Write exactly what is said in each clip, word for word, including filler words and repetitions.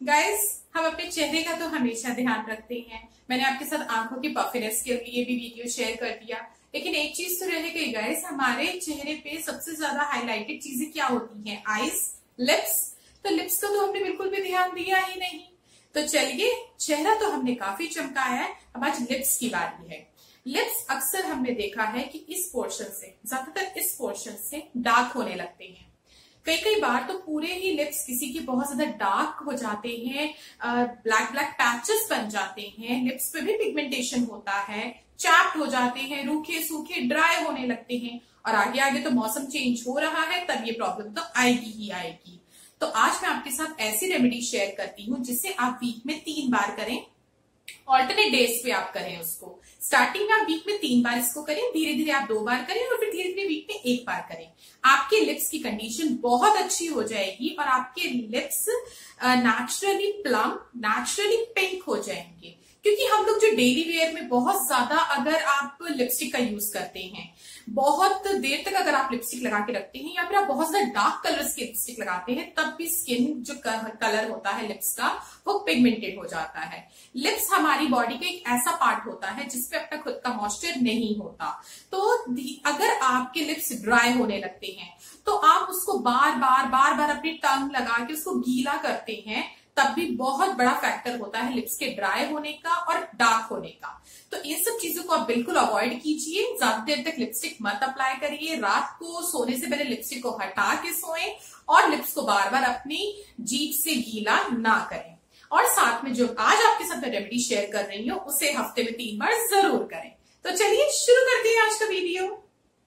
Guys, हम अपने चेहरे का तो हमेशा ध्यान रखते हैं। मैंने आपके साथ आंखों की पफिनेस के लिए भी वीडियो शेयर कर दिया, लेकिन एक चीज तो रह गई गाइस, हमारे चेहरे पे सबसे ज्यादा हाईलाइटेड चीजें क्या होती हैं? Eyes, lips. तो लिप्स का तो हमने बिल्कुल भी ध्यान दिया ही नहीं। तो चलिए, चेहरा तो हमने काफी चमकाया है, अब आज लिप्स की बारी है। लिप्स अक्सर हमने देखा है कि इस पोर्शन से, ज्यादातर इस पोर्शन से डार्क होने लगते हैं। कई कई बार तो पूरे ही लिप्स किसी के बहुत ज्यादा डार्क हो जाते हैं, ब्लैक ब्लैक पैचेस बन जाते हैं, लिप्स पे भी पिगमेंटेशन होता है, चैप्ड हो जाते हैं, रूखे सूखे ड्राई होने लगते हैं। और आगे आगे तो मौसम चेंज हो रहा है, तब ये प्रॉब्लम तो आएगी ही आएगी। तो आज मैं आपके साथ ऐसी रेमेडी शेयर करती हूँ जिसे आप वीक में तीन बार करें, ऑल्टरनेट डेज पे आप करें उसको। स्टार्टिंग में आप वीक में तीन बार इसको करें, धीरे धीरे आप दो बार करें और फिर धीरे धीरे वीक में एक बार करें। आपके लिप्स की कंडीशन बहुत अच्छी हो जाएगी और आपके lips naturally plum, naturally pink हो जाएंगे। क्योंकि हम लोग जो डेली वेयर में बहुत ज्यादा अगर आप लिपस्टिक का यूज करते हैं, बहुत देर तक अगर आप लिपस्टिक लगा के रखते हैं, या फिर आप बहुत ज्यादा डार्क कलर्स की लिपस्टिक लगाते हैं, तब भी स्किन जो कलर होता है लिप्स का वो पिगमेंटेड हो जाता है। लिप्स हमारी बॉडी का एक ऐसा पार्ट होता है जिसपे अपना खुद का मॉइस्चर नहीं होता। तो अगर आपके लिप्स ड्राई होने लगते हैं तो आप उसको बार बार बार बार अपनी टंग लगा के उसको गीला करते हैं, तब भी बहुत बड़ा फैक्टर होता है लिप्स के ड्राई होने का और डार्क होने का। तो इन सब चीजों को आप बिल्कुल अवॉइड कीजिए। ज्यादा देर तक लिपस्टिक मत अप्लाई करिए। रात को सोने से पहले लिपस्टिक को हटा के सोएं और लिप्स को बार बार अपनी जीभ से गीला ना करें। और साथ में जो आज आपके साथ मैं रेमेडी शेयर कर रही हूँ उसे हफ्ते में तीन बार जरूर करें। तो चलिए शुरू करते हैं आज का वीडियो।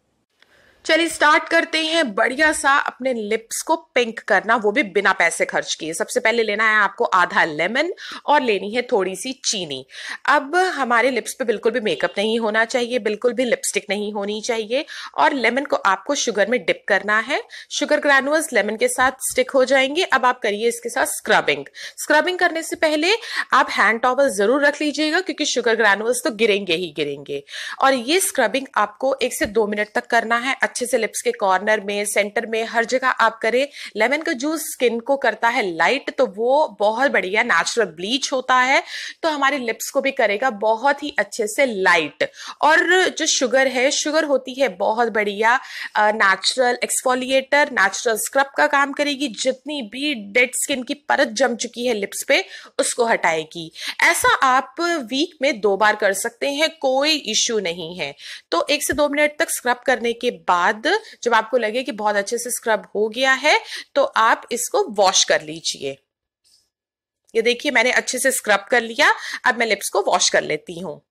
चलिए स्टार्ट करते हैं बढ़िया सा अपने लिप्स को पिंक करना, वो भी बिना पैसे खर्च किए। सबसे पहले लेना है आपको आधा लेमन और लेनी है थोड़ी सी चीनी। अब हमारे लिप्स पे बिल्कुल भी मेकअप नहीं होना चाहिए, बिल्कुल भी लिपस्टिक नहीं होनी चाहिए। और लेमन को आपको शुगर में डिप करना है। शुगर ग्रैनुअल्स लेमन के साथ स्टिक हो जाएंगे। अब आप करिए इसके साथ स्क्रबिंग। स्क्रबिंग करने से पहले आप हैंड टॉवल जरूर रख लीजिएगा, क्योंकि शुगर ग्रैनुअल्स तो गिरेंगे ही गिरेंगे। और ये स्क्रबिंग आपको एक से दो मिनट तक करना है। अच्छे से लिप्स के कॉर्नर में, सेंटर में, हर जगह आप करें। लेमन का जूस स्किन को करता है लाइट, तो वो बहुत बढ़िया नेचुरल ब्लीच होता है, तो हमारे लिप्स को भी करेगा बहुत ही अच्छे से लाइट। और जो शुगर है, शुगर होती है बहुत बढ़िया नेचुरल एक्सफोलिएटर, नेचुरल स्क्रब का काम करेगी। जितनी भी डेड स्किन की परत जम चुकी है लिप्स पे, उसको हटाएगी। ऐसा आप वीक में दो बार कर सकते हैं, कोई इश्यू नहीं है। तो एक से दो मिनट तक स्क्रब करने के बाद जब आपको लगे कि बहुत अच्छे से स्क्रब हो गया है, तो आप इसको वॉश कर लीजिए। ये देखिए मैंने अच्छे से स्क्रब कर लिया। अब मैं लिप्स को वॉश कर लेती हूं।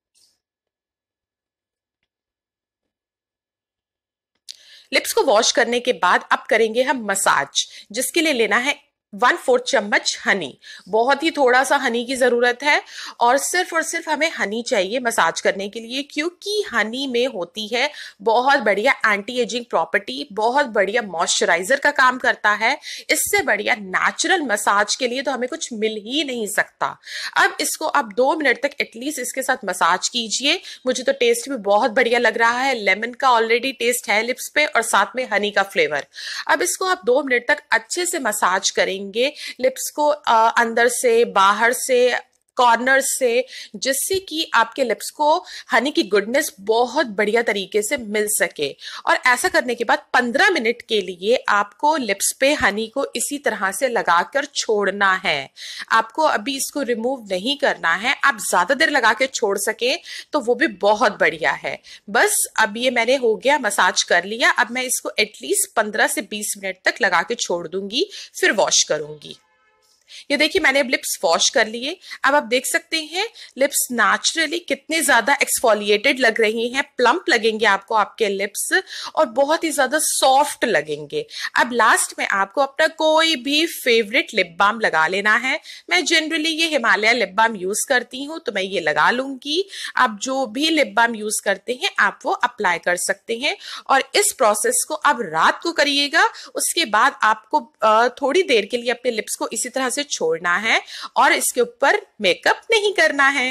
लिप्स को वॉश करने के बाद अब करेंगे हम मसाज, जिसके लिए लेना है वन फोर्थ चम्मच हनी। बहुत ही थोड़ा सा हनी की जरूरत है और सिर्फ और सिर्फ हमें हनी चाहिए मसाज करने के लिए, क्योंकि हनी में होती है बहुत बढ़िया एंटी एजिंग प्रॉपर्टी, बहुत बढ़िया मॉइस्चराइजर का काम करता है। इससे बढ़िया नेचुरल मसाज के लिए तो हमें कुछ मिल ही नहीं सकता। अब इसको आप दो मिनट तक एटलीस्ट इसके साथ मसाज कीजिए। मुझे तो टेस्ट भी बहुत बढ़िया लग रहा है। लेमन का ऑलरेडी टेस्ट है लिप्स पे और साथ में हनी का फ्लेवर। अब इसको आप दो मिनट तक अच्छे से मसाज करेंगे लिप्स को, आ, अंदर से, बाहर से, कॉर्नर से, जिससे कि आपके लिप्स को हनी की गुडनेस बहुत बढ़िया तरीके से मिल सके। और ऐसा करने के बाद पंद्रह मिनट के लिए आपको लिप्स पे हनी को इसी तरह से लगाकर छोड़ना है। आपको अभी इसको रिमूव नहीं करना है। आप ज्यादा देर लगा के छोड़ सके तो वो भी बहुत बढ़िया है। बस अब ये मैंने हो गया, मसाज कर लिया। अब मैं इसको एटलीस्ट पंद्रह से बीस मिनट तक लगा के छोड़ दूंगी, फिर वॉश करूंगी। ये देखिए मैंने अब लिप्स वॉश कर लिए। अब आप देख सकते हैं लिप्स नेचुरली कितने ज्यादा एक्सफोलिएटेड लग रही हैं, प्लम्प लगेंगे आपको आपके लिप्स और बहुत ही ज्यादा सॉफ्ट लगेंगे। अब लास्ट में आपको अपना कोई भी फेवरेट लिप बाम लगा लेना है। मैं जनरली ये हिमालय लिप बाम यूज करती हूँ, तो मैं ये लगा लूंगी। आप जो भी लिप बाम यूज करते हैं आप वो अप्लाई कर सकते हैं। और इस प्रोसेस को अब रात को करिएगा। उसके बाद आपको थोड़ी देर के लिए अपने लिप्स को इसी तरह से छोड़ना है और इसके ऊपर मेकअप नहीं करना है।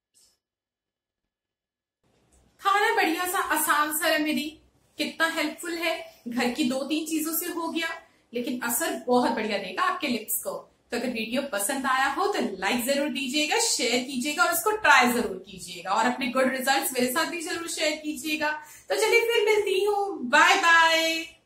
खाना बढ़िया सा आसान सा रेमेडी कितना हेल्पफुल है। घर की दो तीन चीजों से हो गया, लेकिन असर बहुत बढ़िया देगा आपके लिप्स को। तो अगर वीडियो पसंद आया हो तो लाइक जरूर दीजिएगा, शेयर कीजिएगा और उसको ट्राई जरूर कीजिएगा और अपने गुड रिजल्ट्स मेरे साथ भी जरूर शेयर कीजिएगा। तो चलिए फिर मिलती हूँ, बाय बाय।